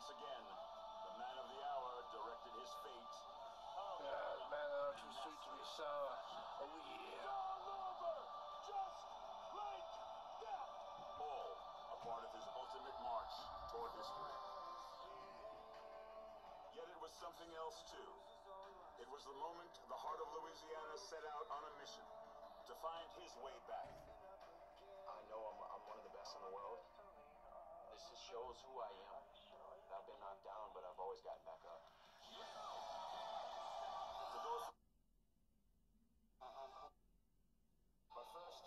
once again, the man of the hour directed his fate. Man, too sweet to be sour. Oh yeah. All over, just like that. All a part of his ultimate march toward history. Yet it was something else too. It was the moment the heart of Louisiana set out on a mission to find his way back. I know I'm one of the best in the world. This just shows who I am. I've been knocked down, but I've always gotten back up. To those... But first...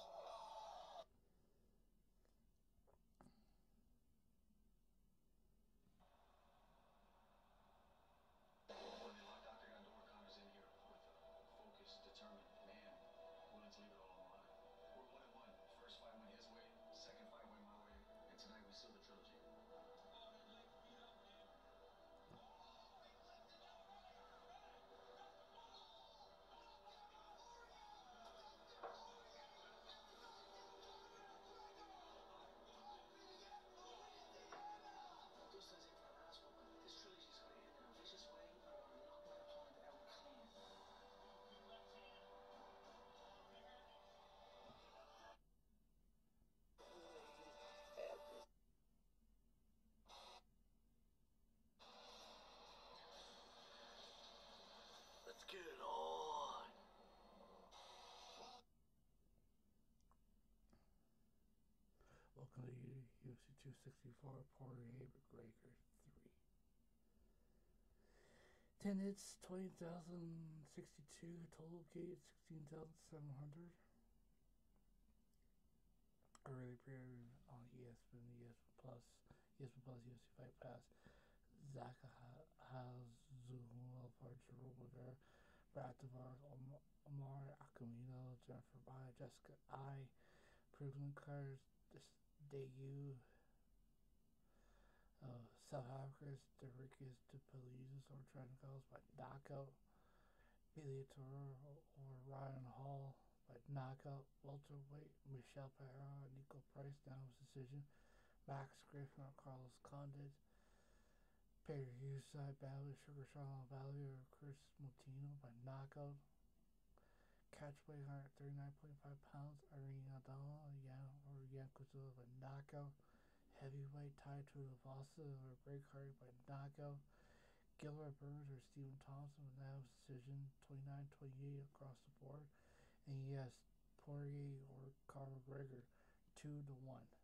Dr. Gondor Connor's in here with a focused, determined man willing to leave it all on the line. We're 1-1. First fight went his way, second fight went my way, and tonight we seal the trilogy. This trilogy is going to end in a vicious way. I want to knock my opponent out clean. Let's get it on. Welcome to UFC 264, Poirier McGregor 3. 10 hits, 20,062, total gate 16,700. Early premiere on ESPN, ESPN Plus, UFC Fight Pass. Zach Hazuhula for Jerome McGregor, Brad Tavares, Omar Akamino, Jennifer Bai, Jessica I, Brooklyn Cars, debut. South Africa's Derrickis Dupeliz or Trenticles by knockout. Billy Toro or Ryan Hall by knockout. Welterweight Michelle Pereira, Nico Price down with decision. Max Griffin or Carlos Condit. Pay-per-view side battle Sugar Sean Valley or Chris Motino by knockout. Catchweight 139.5 pounds Irene Aldana or Yan Kuzula by knockout. Heavyweight Tai Tuivasa or Greg Hardy by knockout. Gilbert Burns or Stephen Thompson with now decision 29-28 across the board. And yes, Poirier or Conor McGregor 2-1.